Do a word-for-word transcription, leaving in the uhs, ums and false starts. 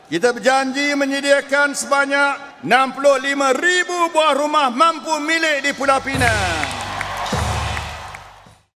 Kita berjanji menyediakan sebanyak enam puluh lima ribu buah rumah mampu milik di Pulau Pinang.